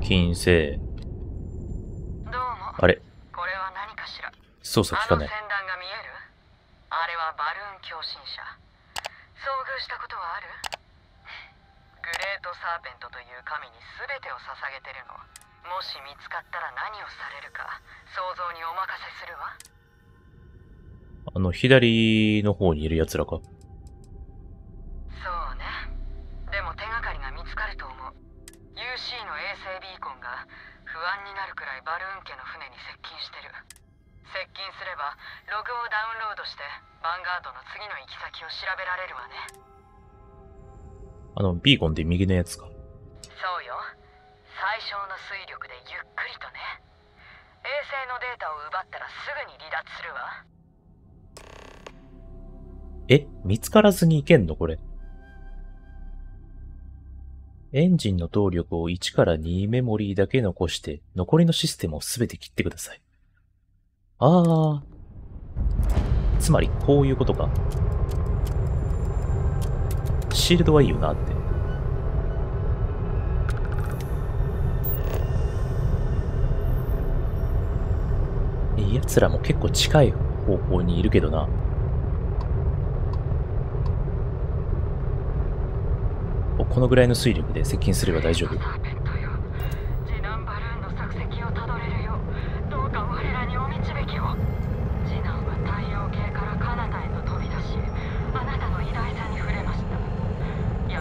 金星。 どうも。 あれ、 これは何かしら。 操作効かない。 あの船団が見える？あれはバルーン共振者。遭遇したことはある？グレートサーペントという神に全てを捧げてるの。もし見つかったら何をされるか想像にお任せするわ。 左の方にいる奴らか。 そうね。でも手がかりが見つかると思う。UC の衛星ビーコンが不安になるくらいバルーン家の船に接近してる。接近すればログをダウンロードしてヴァンガードの次の行き先を調べられるわね。 ビーコンって右のやつか。 そうよ。最小の水力でゆっくりとね。衛星のデータを奪ったらすぐに離脱するわ。 見つからずに行けんのこれ。エンジンの動力を1から2メモリーだけ残して、残りのシステムをすべて切ってください。つまりこういうことか。シールドはいいよなって。奴らも結構近い方向にいるけどな。このぐらいの水力で接近すれば大丈夫。 次男バルーンの索石をたどれるようどうか我らにお導きを。次男は太陽系から彼方へと飛び出し、あなたの偉大さに触れました。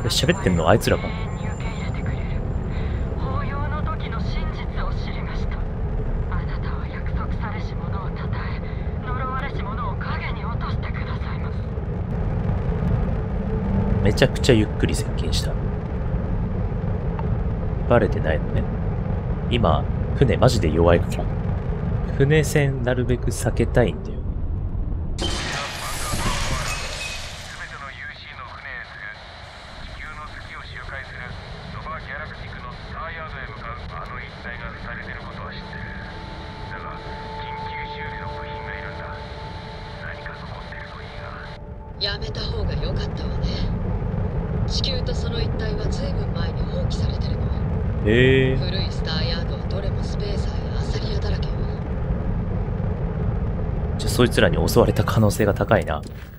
喋ってんのあいつらか。 永遠に受け入れてくれる。法要の時の真実を知りました。あなたは約束されし者をたたえ、呪われし者を影に落としてくださいます。 めちゃくちゃゆっくり接近した。バレてないのね。今、船マジで弱いから。船線なるべく避けたいんだよ。 全ての UC の船へ次ぐ地球の月を周回するノバ・ギャラクティクのスターヤードへ向かうあの一帯が撃たれてることは知ってる。だが緊急修理の部品がいるんだ。何か残ってるといいが。 やめた方が良かったわね。地球とその一帯は随分前に放棄されてるの。古いスターヤードはどれもスペーサーやアサリアだらけよ。 じゃあそいつらに襲われた可能性が高いな。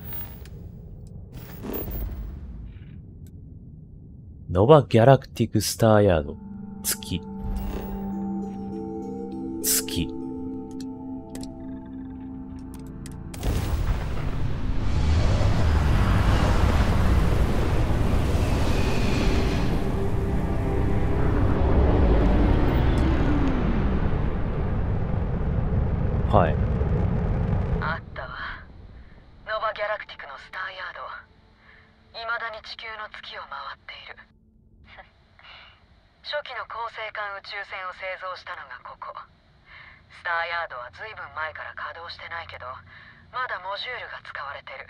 ノバ・ギャラクティク・スターヤード。月。はい。 あったわ。ノバ・ギャラクティクのスターヤード。未だに地球の月を回っている。初期の恒星間宇宙船を製造したのがここ。スターヤードは随分前から稼働してないけど、まだモジュールが使われてる。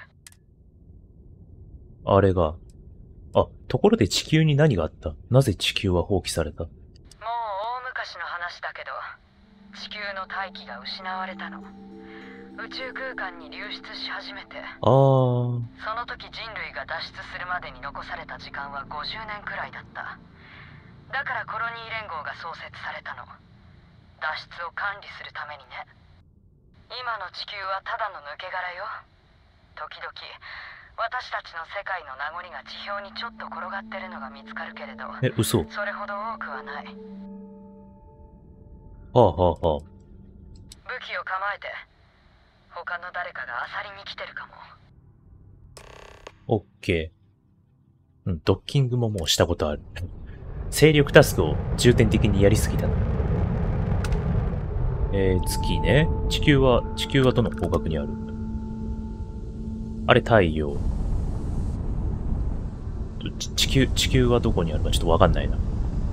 あれが。ところで地球に何があった？なぜ地球は放棄された？ もう大昔の話だけど、地球の大気が失われたの。宇宙空間に流出し始めて、その時人類が脱出するまでに残された時間は50年くらいだった。だからコロニー連合が創設されたの。脱出を管理するためにね。今の地球はただの抜け殻よ。時々私たちの世界の名残が地表にちょっと転がってるのが見つかるけれど、 嘘。 それほど多くはない。 武器を構えて。他の誰かがアサリに来てるかも。 オッケー。ドッキングももうしたことある。勢力タスクを重点的にやりすぎたな。月ね。地球はどの方角にある？あれ太陽。地球はどこにあるかちょっとわかんないな。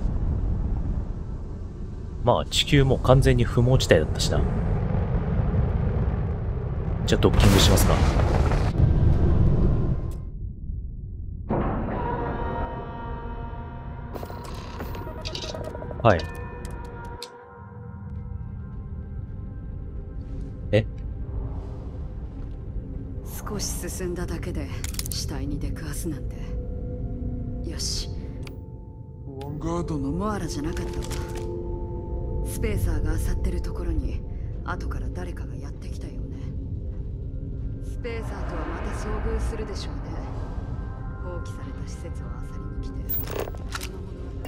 まあ地球も完全に不毛地帯だったしな。じゃあドッキングしますか。はい。 少し進んだだけで死体に出くわすなんて。よし。ヴァンガードのモアラじゃなかったわ。 スペーサーが漁ってるところに後から誰かがやってきたよね。スペーサーとはまた遭遇するでしょうね。放棄された施設を漁りに来て、その物語。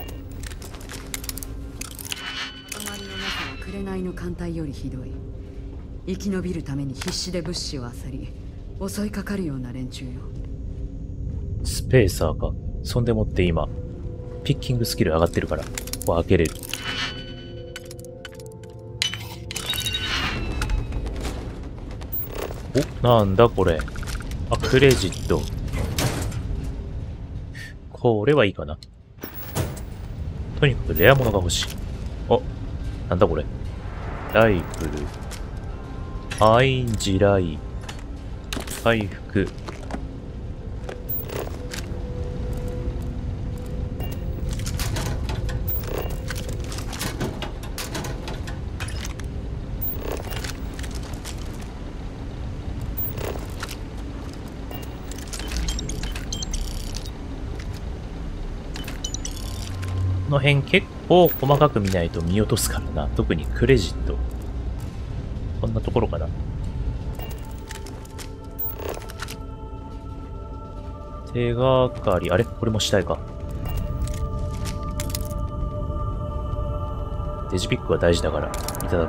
隣の中は紅の艦隊よりひどい。生き延びるために必死で物資を漁り襲いかかるような連中よ。 スペーサーか。そんでもって今ピッキングスキル上がってるからここ開けれる。お、なんだこれ。あ、クレジット。これはいいかな。とにかくレア物が欲しい。あ、なんだこれ。ライフル。アイン地雷。回復。この辺結構細かく見ないと見落とすからな。特にクレジット。こんなところかな。手がかり。あれこれも死体か。デジピックは大事だからいただく。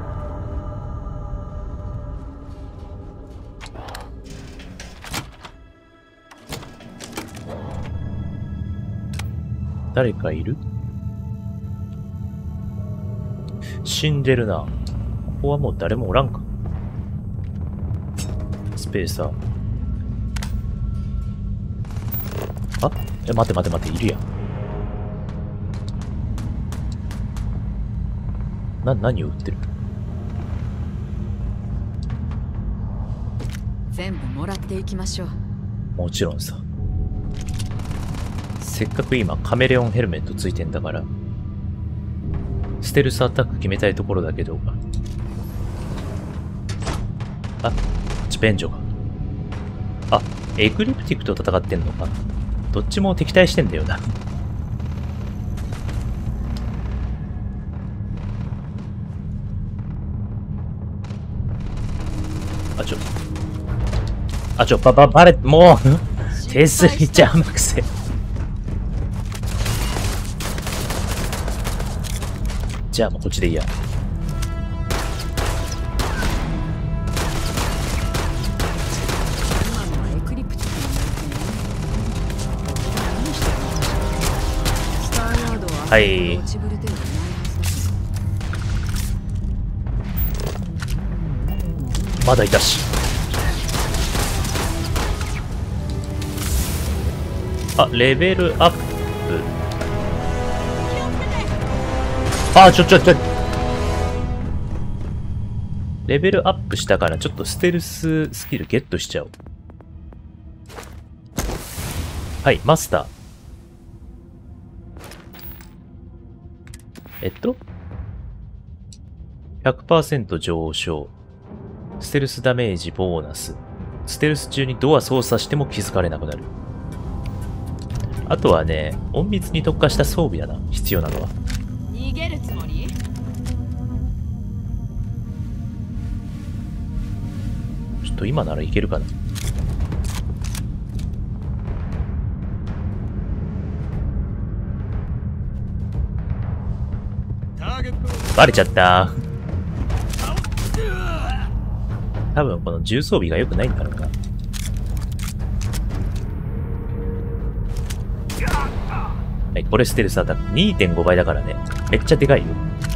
誰かいる？死んでるな。ここはもう誰もおらんか。スペーサー。あ、待て待て待て、いるやん。何を売ってる？ 全部もらっていきましょう。 もちろんさ。せっかく今カメレオンヘルメットついてんだからステルスアタック決めたいところだけど。あ、便所か。あ、エクリプティクと戦ってんのか。どっちも敵対してんだよな。バレ、もう手すり邪魔くせ。じゃあもうこっちでいいや。はい。まだいたし。あ、レベルアップ。あ、レベルアップしたからちょっとステルススキルゲットしちゃおう。はい、マスター。100% 上昇。ステルスダメージボーナス。ステルス中にドア操作しても気づかれなくなる。あとはね、隠密に特化した装備だな、必要なのは。 逃げるつもり？ ちょっと今ならいけるかな。バレちゃった。多分この重装備が良くないんだろうな。はい、これステルスアタック 2.5 倍だからね。めっちゃでかいよ。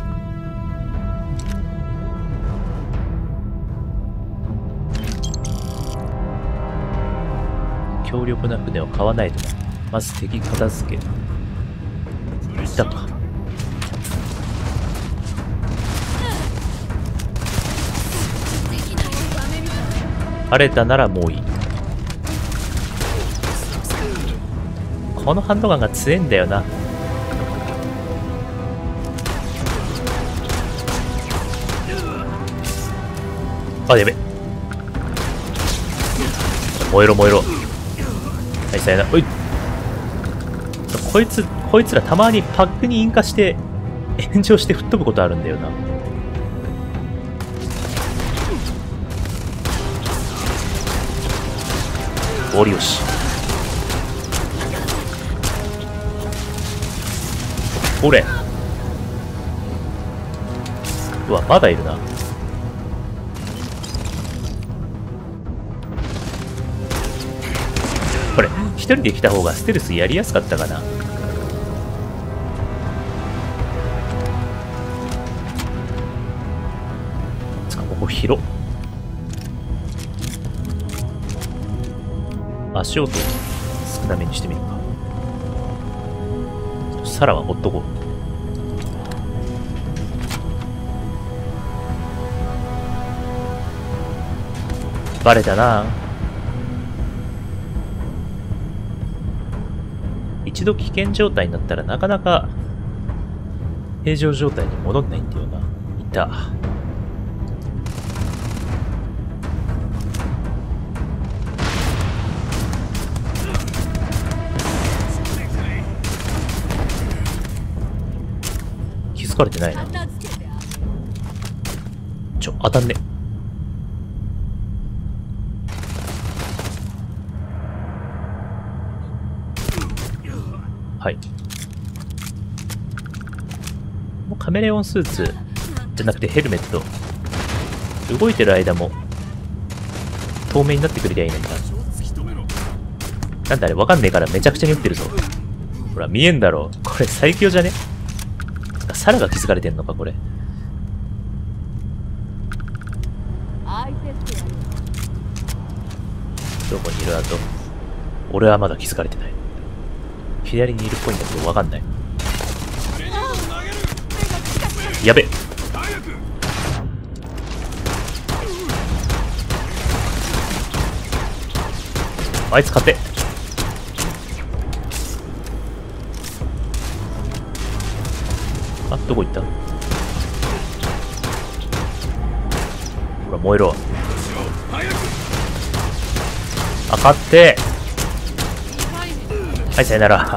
強力な船を買わないとな。まず敵片付け。いたか。晴れたならもういい。このハンドガンが強えんだよな。あ、やべ。燃えろ燃えろ。はい、さよなら。おい。こいつらたまにパックに引火して炎上して吹っ飛ぶことあるんだよな。ゴリ押し。これ。うわ、まだいるな。これ、一人で来た方がステルスやりやすかったかな。つか、ここ広っ。足音少なめにしてみるか。サラはほっとこう。バレたな。一度危険状態になったらなかなか平常状態に戻んないんだよな。いた。気づかれてないな。当たんね。はい。もうカメレオンスーツじゃなくてヘルメット。動いてる間も透明になってくれりゃいいのにな。なんだあれわかんねえからめちゃくちゃに撃ってるぞ。ほら見えんだろ。これ最強じゃね？サラが気づかれてんのかこれ。どこにいるあと。俺はまだ気づかれてない。左にいるっぽいんだけどわかんない。やべ。あいつ勝て。あ、どこ行った？ほら燃えろ。あ、勝って。はい、さよなら。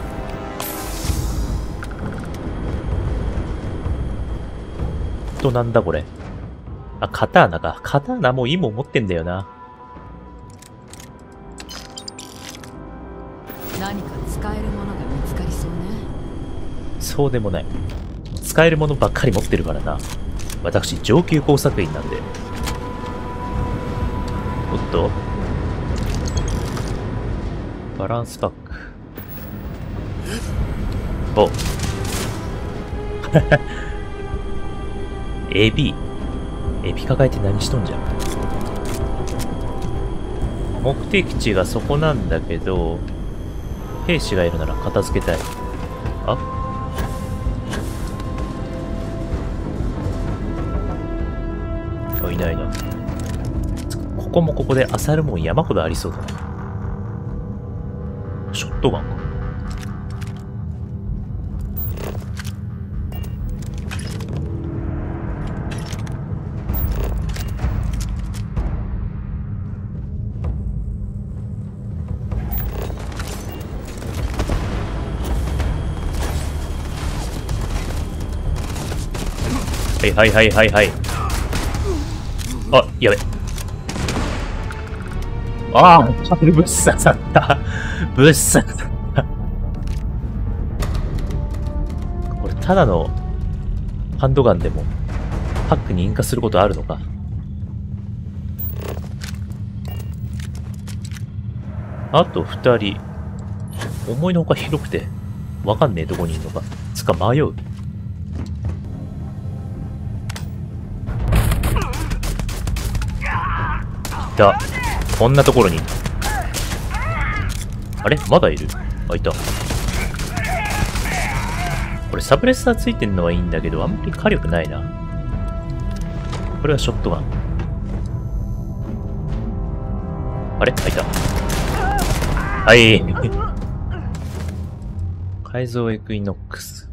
なんだこれ。あ、カターナか。カターナもういいもん持ってんだよな。 何か使えるものが見つかりそうね。 そうでもない。使えるものばっかり持ってるからな。私、上級工作員なんで。おっと。バランスパック。お。エビ抱えて何しとんじゃん。目的地がそこなんだけど、兵士がいるなら片付けたい。あ？あ、いないな。ここもここで漁るもん山ほどありそうだね。ショットガンか。はいはいはいはい。あ、やべ。ああ、ぶっ刺さった。ぶっ刺さった。これ、ただのハンドガンでもパックに引火することあるのか。あと2人。思いのほか広くて、わかんねえどこにいるのか。つか迷う。こんなところに。あれまだいる？あ、いた。これサブレッサーついてんのはいいんだけど、あんまり火力ないな。これはショットガン。あれ？あ、いた。はい。改造エクイノックス。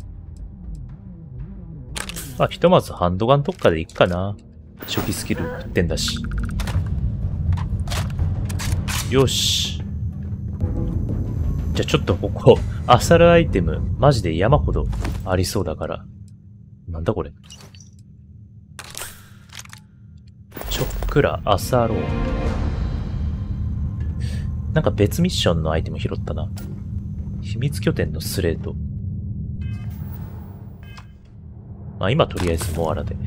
まあ、ひとまずハンドガン特化でいくかな。初期スキル振ってんだし。よし。じゃあちょっとここ、漁るアイテム、マジで山ほどありそうだから、 なんだこれ。ちょっくら朝ロー。なんか別ミッションのアイテム拾ったな。秘密拠点のスレート。まあ今とりあえずモアラで。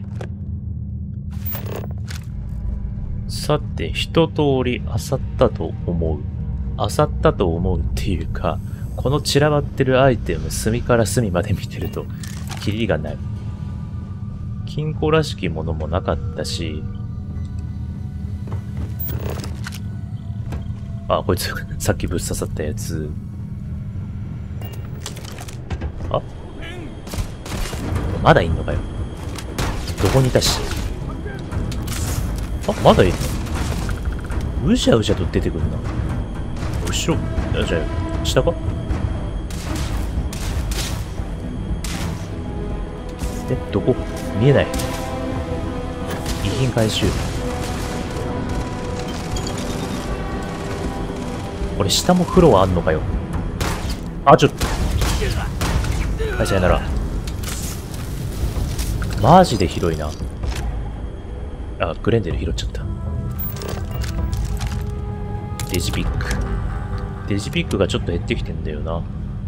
さて、一通り漁ったと思う。漁ったと思うっていうか、この散らばってるアイテム隅から隅まで見てると、キリがない。金庫らしきものもなかったし、あ、こいつ、さっきぶっ刺さったやつ。あ、まだいんのかよ。どこにいたし。あ、まだいるの？うじゃうじゃと出てくるな。後ろ、じゃあ、下か？どこ？見えない。遺品回収。これ下もフロアあんのかよ。あ、ちょっと。はい、さよなら。マジで広いな。あ、グレンデル拾っちゃった。デジピック。デジピックがちょっと減ってきてんだよな。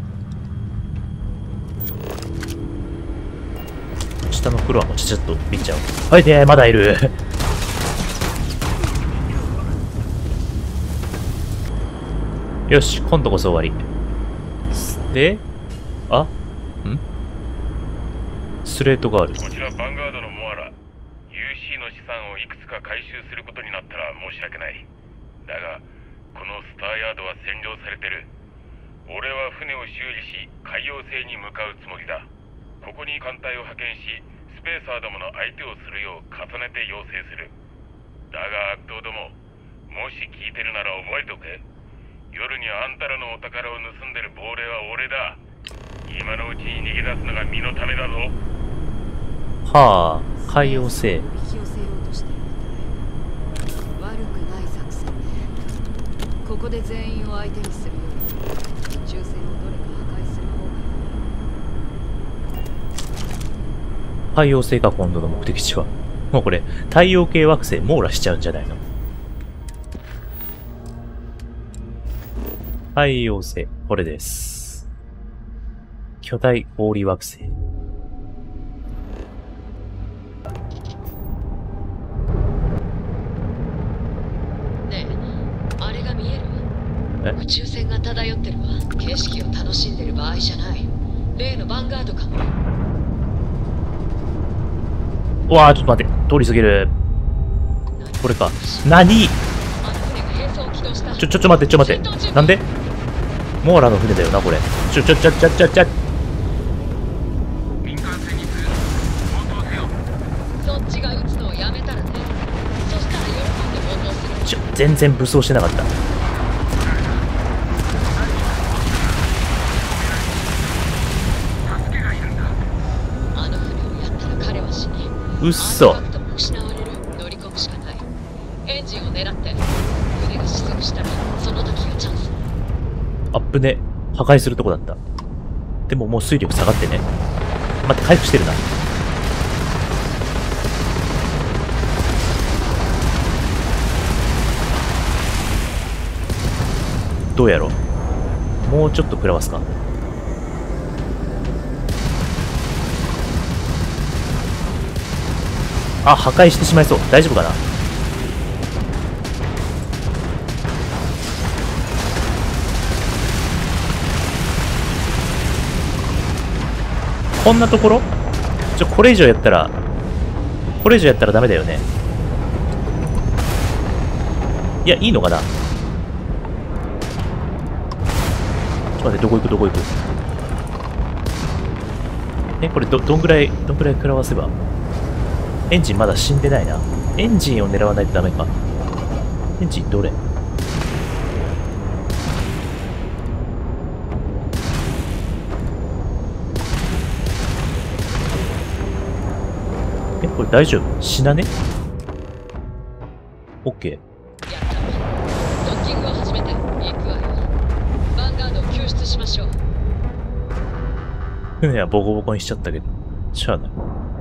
下のフロアもちょっと見ちゃう。はい、で、まだいる。よし、今度こそ終わり。で、あ、スレートがある。 こちらヴァンガードのモアラ。UC の資産をいくつか回収することになったら申し訳ない。だが、このスターヤードは占領されてる。俺は船を修理し、海洋星に向かうつもりだ。ここに艦隊を派遣し、スペーサーどもの相手をするよう重ねて要請する。だが悪党ども、もし聞いてるなら覚えておけ。夜にあんたらのお宝を盗んでる亡霊は俺だ。今のうちに逃げ出すのが身のためだぞ。 はあ、海洋星。 引き寄せようとしてるみたい。悪くない作戦ね。ここで全員を相手にするより、宇宙船をどれか破壊する方が。 海洋星が今度の目的地は。もうこれ、太陽系惑星網羅しちゃうんじゃないの？海洋星、これです。巨大氷惑星。 ねえ、あれが見える？宇宙船が漂ってるわ。景色を楽しんでる場合じゃない。例のヴァンガードかも。 うわあ、ちょっと待って。通り過ぎる。これか。何？ちょ待って。なんで？モーラの船だよな、これ。 民間船に応答せよ。 そっちが撃つのをやめたらね。そしたら喜んで応答する。 全然武装してなかった。 助けがいるんだ。 あの船をやったら彼は死に。 うっそ。 アーティファクトも失われる。乗り込むしかない。エンジンを狙って。船が失速したらその時がチャンス。 あっぶね。破壊するとこだった。でももう水力下がってね。待って、回復してるな。どうやろう。もうちょっと食らわすか。あ、破壊してしまいそう。大丈夫かな。こんなところ？これ以上やったらダメだよね。いや、いいのかな。ちょっと待って、どこ行く。これどんぐらい食らわせば。エンジンまだ死んでないな。エンジンを狙わないとダメか。エンジンどれ？これ大丈夫？死なね？オッケー。 やったわ。ドッキングを始めて。行くわよ。ヴァンガードを救出しましょう。 船はボコボコにしちゃったけど、しゃあない。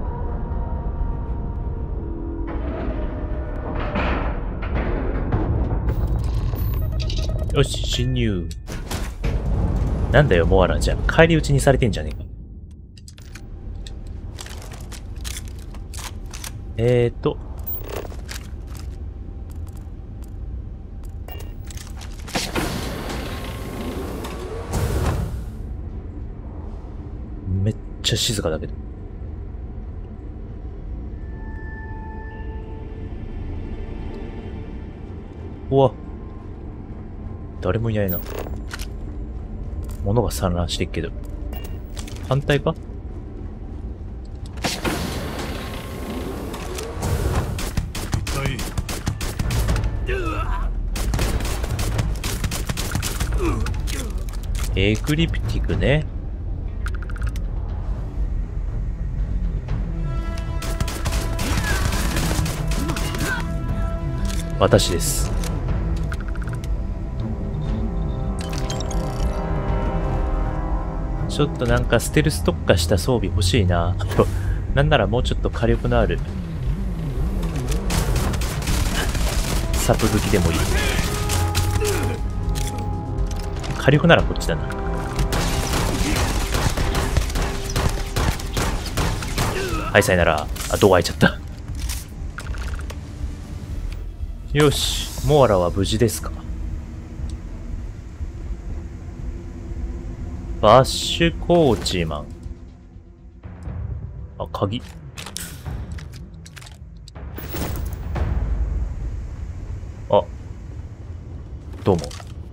よし、侵入。なんだよ、モアラじゃ。返り討ちにされてんじゃねえか。めっちゃ静かだけど。うわ。誰もいないな。物が散乱してっけど。反対か？エクリプティクね。私です。ちょっとなんかステルス特化した装備欲しいな。なんならもうちょっと火力のあるサプ武器でもいい。火力ならこっちだな。はい、さよなら。あ、ドア開いちゃった。よし、モアラは無事ですか。バッシュコーチマン。あ、鍵。あ、どうも。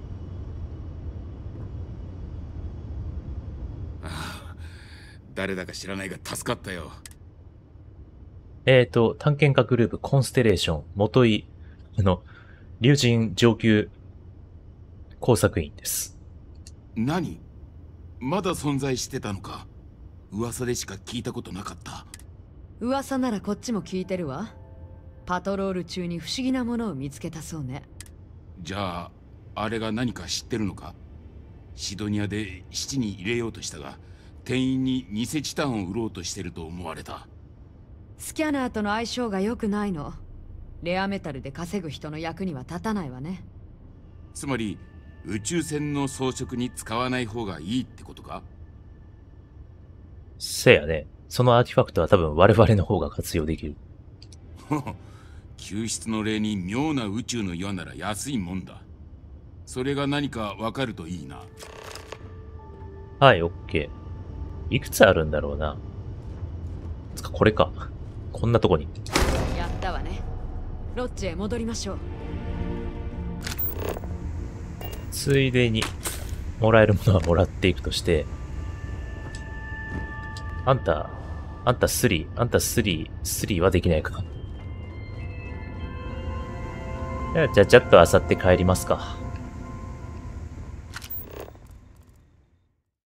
誰だか知らないが助かったよ。 探検家グループコンステレーション、元井、竜神上級工作員です。 何？まだ存在してたのか。噂でしか聞いたことなかった。 噂ならこっちも聞いてるわ。パトロール中に不思議なものを見つけたそうね。 じゃあ、あれが何か知ってるのか？シドニアで質に入れようとしたが、店員に偽チタンを売ろうとしてると思われた。 スキャナーとの相性が良くないの。レアメタルで稼ぐ人の役には立たないわね。 つまり宇宙船の装飾に使わない方がいいってことか？ せやね。そのアーティファクトは多分我々の方が活用できる。 救出の例に妙な宇宙の岩なら安いもんだ。それが何かわかるといいな。 はい、オッケー。いくつあるんだろうな。つか、これか。こんなとこに。 やったわね。ロッジへ戻りましょう。 ついでに、もらえるものはもらっていくとして、あんた3はできないか。じゃあちょっと漁って帰りますか。